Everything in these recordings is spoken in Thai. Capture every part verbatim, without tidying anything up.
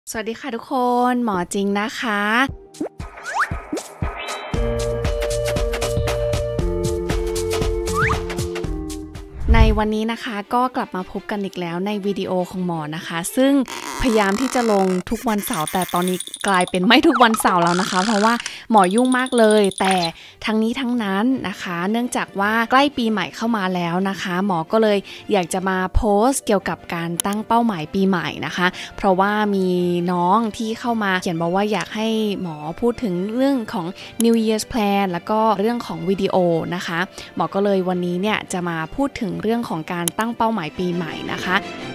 สวัสดีค่ะทุกคนหมอจริงนะคะในวันนี้นะคะก็กลับมาพบกันอีกแล้วในวิดีโอของหมอนะคะซึ่งพยายามที่จะลงทุกวันเสาร์แต่ตอนนี้กลายเป็นไม่ทุกวันเสาร์แล้วนะคะเพราะว่าหมอยุ่งมากเลยแต่ทั้งนี้ทั้งนั้นนะคะเนื่องจากว่าใกล้ปีใหม่เข้ามาแล้วนะคะหมอก็เลยอยากจะมาโพสต์เกี่ยวกับการตั้งเป้าหมายปีใหม่นะคะเพราะว่ามีน้องที่เข้ามาเขียนบอกว่าอยากให้หมอพูดถึงเรื่องของ New Year's Plan แล้วก็เรื่องของวิดีโอนะคะหมอก็เลยวันนี้เนี่ยจะมาพูดถึงเรื่องของการตั้งเป้าหมายปีใหม่นะคะ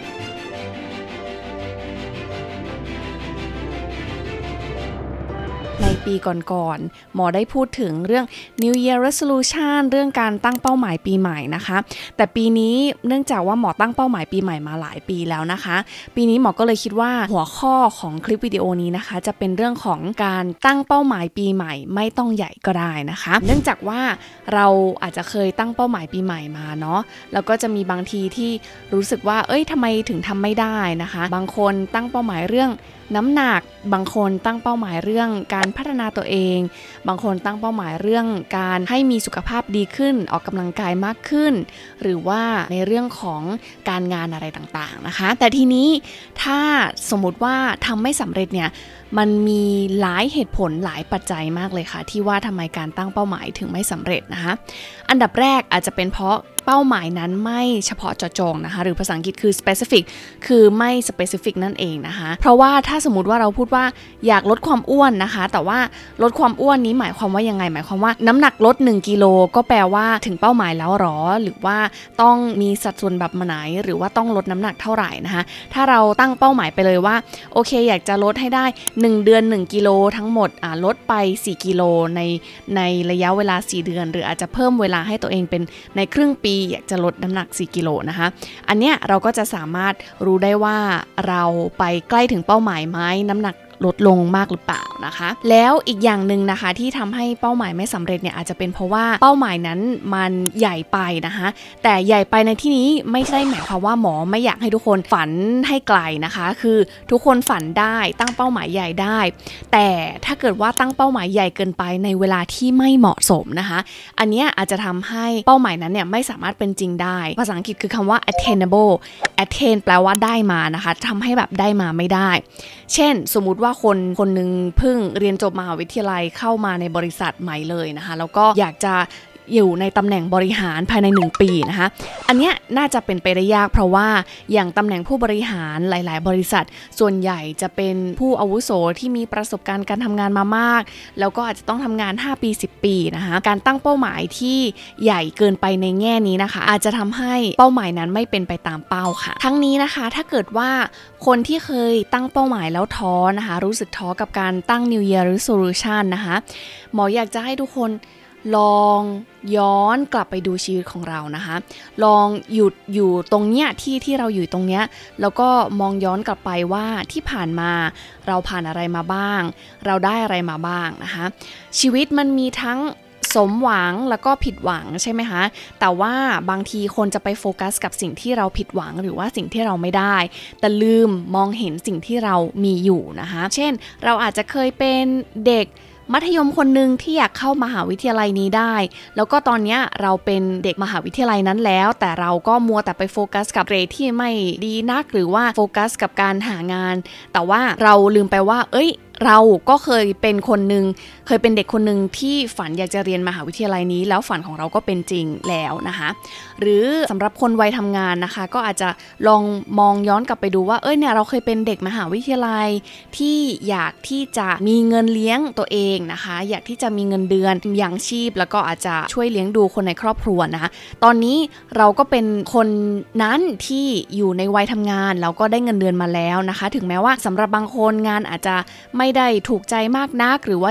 ในปีก่อนๆหมอได้พูดถึงเรื่อง New Year Resolution เรื่องการตั้งเป้าหมายปีใหม่นะคะแต่ปีนี้เนื่องจากว่าหมอตั้งเป้าหมายปีใหม่มาหลายปีแล้วนะคะปีนี้หมอก็เลยคิดว่าหัวข้อของคลิปวิดีโอนี้นะคะจะเป็นเรื่องของการตั้งเป้าหมายปีใหม่ไม่ต้องใหญ่ก็ได้นะคะเนื่องจากว่าเราอาจจะเคยตั้งเป้าหมายปีใหม่มาเนาะแล้วก็จะมีบางทีที่รู้สึกว่าเอ้ยทำไมถึงทำไม่ได้นะคะบางคนตั้งเป้าหมายเรื่องน้ำหนักบางคนตั้งเป้าหมายเรื่องการพัฒนาตัวเองบางคนตั้งเป้าหมายเรื่องการให้มีสุขภาพดีขึ้นออกกำลังกายมากขึ้นหรือว่าในเรื่องของการงานอะไรต่างๆนะคะแต่ทีนี้ถ้าสมมุติว่าทำไม่สำเร็จเนี่ยมันมีหลายเหตุผลหลายปัจจัยมากเลยค่ะที่ว่าทำไมการตั้งเป้าหมายถึงไม่สำเร็จนะคะอันดับแรกอาจจะเป็นเพราะเป้าหมายนั้นไม่เฉพาะเจาะจงนะคะหรือภาษาอังกฤษคือ specific คือไม่ specific นั่นเองนะคะเพราะว่าถ้าสมมติว่าเราพูดว่าอยากลดความอ้วนนะคะแต่ว่าลดความอ้วนนี้หมายความว่ายังไงหมายความว่าน้ำหนักลดหนึ่งกิโลก็แปลว่าถึงเป้าหมายแล้วหรอหรือว่าต้องมีสัดส่วนแบบไหนหรือว่าต้องลดน้ำหนักเท่าไหร่นะคะถ้าเราตั้งเป้าหมายไปเลยว่าโอเคอยากจะลดให้ได้หนึ่งเดือนหนึ่งกิโลทั้งหมดอ่าลดไปสี่กิโลในในระยะเวลาสี่เดือนหรืออาจจะเพิ่มเวลาให้ตัวเองเป็นในครึ่งปีอยากจะลดน้ำหนักสี่กิโลนะคะอันเนี้ยเราก็จะสามารถรู้ได้ว่าเราไปใกล้ถึงเป้าหมายไหมน้ำหนักลดลงมากหรือเปล่านะคะแล้วอีกอย่างหนึ่งนะคะที่ทำให้เป้าหมายไม่สำเร็จเนี่ยอาจจะเป็นเพราะว่าเป้าหมายนั้นมันใหญ่ไปนะคะแต่ใหญ่ไปในที่นี้ไม่ใช่หมายความว่าหมอไม่อยากให้ทุกคนฝันให้ไกลนะคะคือทุกคนฝันได้ตั้งเป้าหมายใหญ่ได้แต่ถ้าเกิดว่าตั้งเป้าหมายใหญ่เกินไปในเวลาที่ไม่เหมาะสมนะคะอันนี้อาจจะทำให้เป้าหมายนั้นเนี่ยไม่สามารถเป็นจริงได้ภาษาอังกฤษคือคำว่า attainable attain แปลว่าได้มานะคะทำให้แบบได้มาไม่ได้เช่นสมมุติว่าคนคนหนึ่งเพิ่งเรียนจบมหาวิทยาลัยเข้ามาในบริษัทใหม่เลยนะคะแล้วก็อยากจะอยู่ในตำแหน่งบริหารภายในหนึ่งปีนะคะอันเนี้ยน่าจะเป็นไปได้ยากเพราะว่าอย่างตำแหน่งผู้บริหารหลายๆบริษัทส่วนใหญ่จะเป็นผู้อาวุโสที่มีประสบการณ์การทำงานมามากแล้วก็อาจจะต้องทำงานห้าปีสิบปีนะคะการตั้งเป้าหมายที่ใหญ่เกินไปในแง่นี้นะคะอาจจะทำให้เป้าหมายนั้นไม่เป็นไปตามเป้าค่ะทั้งนี้นะคะถ้าเกิดว่าคนที่เคยตั้งเป้าหมายแล้วท้อนะคะรู้สึกท้อกับการตั้ง New Year Resolution นะคะหมออยากจะให้ทุกคนลองย้อนกลับไปดูชีวิตของเรานะคะลองหยุดอยู่ตรงเนี้ยที่ที่เราอยู่ตรงเนี้ยแล้วก็มองย้อนกลับไปว่าที่ผ่านมาเราผ่านอะไรมาบ้างเราได้อะไรมาบ้างนะคะชีวิตมันมีทั้งสมหวังแล้วก็ผิดหวังใช่ไหมคะแต่ว่าบางทีคนจะไปโฟกัสกับสิ่งที่เราผิดหวังหรือว่าสิ่งที่เราไม่ได้แต่ลืมมองเห็นสิ่งที่เรามีอยู่นะคะเช่นเราอาจจะเคยเป็นเด็กมัธยมคนหนึ่งที่อยากเข้ามหาวิทยาลัยนี้ได้แล้วก็ตอนนี้เราเป็นเด็กมหาวิทยาลัยนั้นแล้วแต่เราก็มัวแต่ไปโฟกัสกับเกรดที่ไม่ดีนักหรือว่าโฟกัสกับการหางานแต่ว่าเราลืมไปว่าเอ้ยเราก็เคยเป็นคนหนึ่งเคยเป็นเด็กคนหนึ่งที่ฝันอยากจะเรียนมหาวิทยาลัยนี้แล้วฝันของเราก็เป็นจริงแล้วนะคะหรือสำหรับคนวัยทำงานนะคะก็อาจจะลองมองย้อนกลับไปดูว่าเอ้ยเนี่ยเราเคยเป็นเด็กมหาวิทยาลัยที่อยากที่จะมีเงินเลี้ยงตัวเองนะคะอยากที่จะมีเงินเดือนยังชีพแล้วก็อาจจะช่วยเลี้ยงดูคนในครอบครัวนะคะตอนนี้เราก็เป็นคนนั้นที่อยู่ในวัยทำงานแล้วก็ได้เงินเดือนมาแล้วนะคะถึงแม้ว่าสำหรับบางคนงานอาจจะไม่ได้ถูกใจมากนักหรือว่าอยากจะเปลี่ยน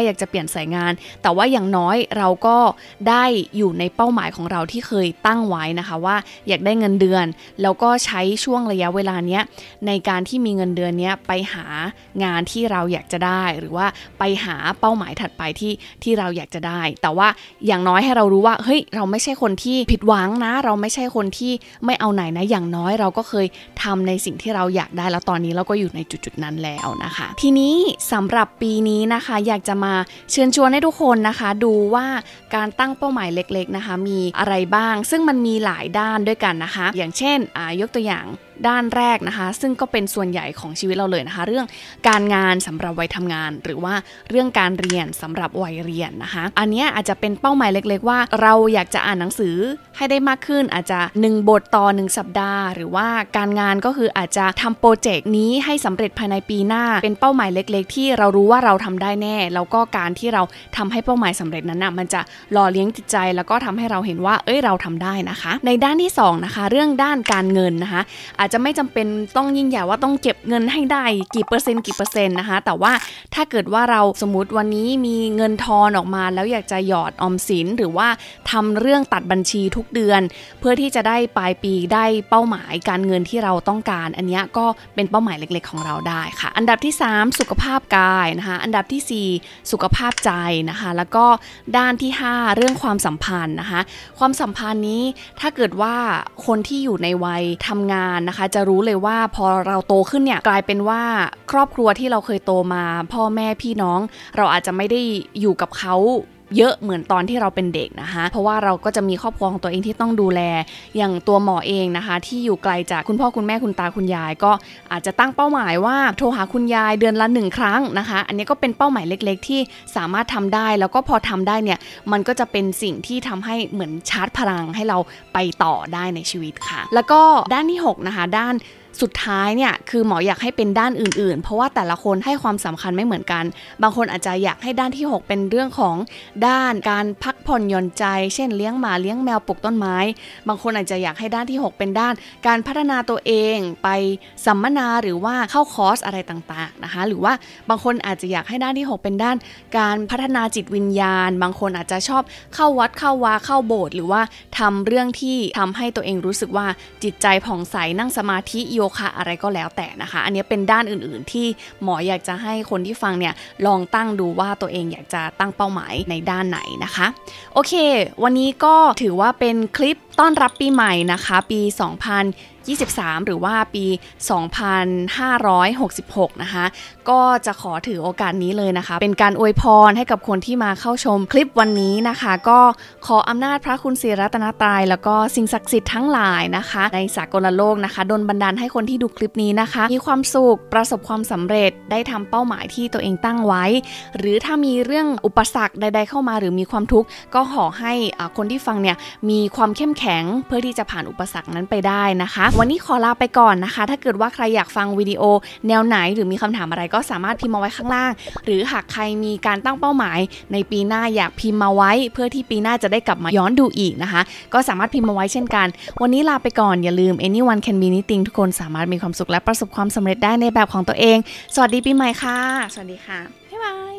นใส่งานแต่ว่าอย่างน้อยเราก็ได้อยู่ในเป้าหมายของเราที่เคยตั้งไว้นะคะว่าอยากได้เงินเดือนแล้วก็ใช้ช่วงระยะเวลาเนี้ยในการที่มีเงินเดือนเนี้ยไปหางานที่เราอยากจะได้หรือว่าไปหาเป้าหมายถัดไปที่ที่เราอยากจะได้แต่ว่าอย่างน้อยให้เรารู้ว่าเฮ้ยเราไม่ใช่คนที่ผิดหวังนะเราไม่ใช่คนที่ไม่เอาไหนนะอย่างน้อยเราก็เคยทำในสิ่งที่เราอยากได้แล้วตอนนี้เราก็อยู่ในจุดๆนั้นแล้วนะคะทีนี้สำหรับปีนี้นะคะอยากจะมาเชิญชวนให้ทุกคนนะคะดูว่าการตั้งเป้าหมายเล็กๆนะคะมีอะไรบ้างซึ่งมันมีหลายด้านด้วยกันนะคะอย่างเช่นอ่ายกตัวอย่างด้านแรกนะคะซึ่งก็เป็นส่วนใหญ่ของชีวิตเราเลยนะคะเรื่องการงานสำหรับวัยทำงานหรือว่าเรื่องการเรียนสำหรับวัยเรียนนะคะอันนี้อาจจะเป็นเป้าหมายเล็กๆว่าเราอยากจะอ่านหนังสือให้ได้มากขึ้นอาจจะหนึ่งบทต่อหนึ่งสัปดาห์หรือว่าการงานก็คืออาจจะทำโปรเจกต์นี้ให้สำเร็จภายในปีหน้าเป็นเป้าหมายเล็กๆที่เรารู้ว่าเราทำได้แน่แล้วก็การที่เราทำให้เป้าหมายสำเร็จนั้นนะมันจะหล่อเลี้ยงจิตใจแล้วก็ทำให้เราเห็นว่าเอ้ยเราทำได้นะคะในด้านที่สองนะคะเรื่องด้านการเงินนะคะอาจจะไม่จำเป็นต้องยิ่งใหญ่ว่าต้องเก็บเงินให้ได้กี่เปอร์เซ็นต์กี่เปอร์เซ็นต์นะคะแต่ว่าถ้าเกิดว่าเราสมมุติวันนี้มีเงินทอนออกมาแล้วอยากจะหยอดออมสินหรือว่าทำเรื่องตัดบัญชีทุกเดือนเพื่อที่จะได้ปลายปีได้เป้าหมายการเงินที่เราต้องการอันนี้ก็เป็นเป้าหมายเล็กๆของเราได้ค่ะอันดับที่สามสุขภาพกายนะคะอันดับที่สี่สุขภาพใจนะคะแล้วก็ด้านที่ห้าเรื่องความสัมพันธ์นะคะความสัมพันธ์นี้ถ้าเกิดว่าคนที่อยู่ในวัยทำงานนะคะจะรู้เลยว่าพอเราโตขึ้นเนี่ยกลายเป็นว่าครอบครัวที่เราเคยโตมาพ่อแม่พี่น้องเราอาจจะไม่ได้อยู่กับเขาเยอะเหมือนตอนที่เราเป็นเด็กนะคะเพราะว่าเราก็จะมีครอบครัวของตัวเองที่ต้องดูแลอย่างตัวหมอเองนะคะที่อยู่ไกลจากคุณพ่อคุณแม่คุณตาคุณยายก็อาจจะตั้งเป้าหมายว่าโทรหาคุณยายเดือนละหนึ่งครั้งนะคะอันนี้ก็เป็นเป้าหมายเล็กๆที่สามารถทำได้แล้วก็พอทำได้เนี่ยมันก็จะเป็นสิ่งที่ทำให้เหมือนชาร์จพลังให้เราไปต่อได้ในชีวิตค่ะแล้วก็ด้านที่หกนะคะด้านสุดท้ายเนี่ยคือหมออยากให้เป็นด้านอื่นๆเพราะว่าแต่ละคนให้ความสำคัญไม่เหมือนกันบางคนอาจจะอยากให้ด้านที่หกเป็นเรื่องของด้านการพักผ่อนหย่อนใจเช่นเลี้ยงหมาเลี้ยงแมวปลูกต้นไม้บางคนอาจจะอยากให้ด้านที่หกเป็นด้านการพัฒนาตัวเองไปสัมมนาหรือว่าเข้าคอร์สอะไรต่างๆนะคะหรือว่าบางคนอาจจะอยากให้ด้านที่หกเป็นด้านการพัฒนาจิตวิญญาณบางคนอาจจะชอบเข้าวัดเข้าวาเข้าโบสถ์หรือว่าทำเรื่องที่ทำให้ตัวเองรู้สึกว่าจิตใจผ่องใสนั่งสมาธิโยคะอะไรก็แล้วแต่นะคะอันนี้เป็นด้านอื่นๆที่หมออยากจะให้คนที่ฟังเนี่ยลองตั้งดูว่าตัวเองอยากจะตั้งเป้าหมายในด้านไหนนะคะโอเควันนี้ก็ถือว่าเป็นคลิปต้อนรับปีใหม่นะคะปีสองพันยี่สิบสามหรือว่าปีสองพันห้าร้อยหกสิบหกนะคะก็จะขอถือโอกาสนี้เลยนะคะเป็นการอวยพรให้กับคนที่มาเข้าชมคลิปวันนี้นะคะก็ขออำนาจพระคุณศรีรัตนตรัยแล้วก็สิ่งศักดิ์สิทธิ์ทั้งหลายนะคะในสากลโลกนะคะดลบันดาลให้คนที่ดูคลิปนี้นะคะมีความสุขประสบความสำเร็จได้ทำเป้าหมายที่ตัวเองตั้งไว้หรือถ้ามีเรื่องอุปสรรคใดๆเข้ามาหรือมีความทุกข์ก็ขอให้คนที่ฟังเนี่ยมีความเข้มแข็งเพื่อที่จะผ่านอุปสรรคนั้นไปได้นะคะวันนี้ขอลาไปก่อนนะคะถ้าเกิดว่าใครอยากฟังวิดีโอแนวไหนหรือมีคำถามอะไรก็สามารถพิมพ์มาไว้ข้างล่างหรือหากใครมีการตั้งเป้าหมายในปีหน้าอยากพิมพ์มาไว้เพื่อที่ปีหน้าจะได้กลับมาย้อนดูอีกนะคะก็สามารถพิมพ์มาไว้เช่นกันวันนี้ลาไปก่อนอย่าลืม anyone can be anything ทุกคนสามารถมีความสุขและประสบความสำเร็จได้ในแบบของตัวเองสวัสดีปีใหม่ค่ะสวัสดีค่ะบ๊ายบาย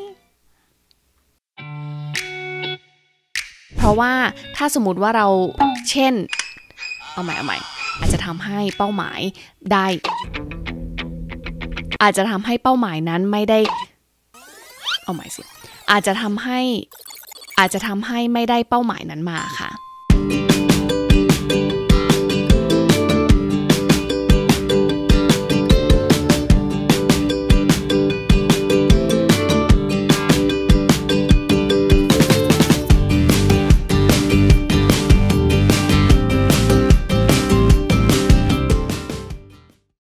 เพราะว่าถ้าสมมติว่าเราเช่นเอาใหม่เอาใหม่อาจจะทำให้เป้าหมายได้อาจจะทำให้เป้าหมายนั้นไม่ได้เอาใหม่สิอาจจะทำให้อาจจะทำให้ไม่ได้เป้าหมายนั้นมาค่ะ